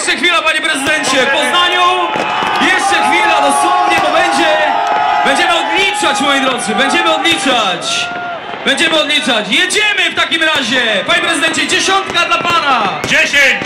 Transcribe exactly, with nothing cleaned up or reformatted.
Jeszcze chwila, panie prezydencie, w Poznaniu, jeszcze chwila, dosłownie, bo będzie, będziemy odliczać, moi drodzy, będziemy odliczać, będziemy odliczać, jedziemy w takim razie, panie prezydencie, dziesiątka dla pana! dziesięć!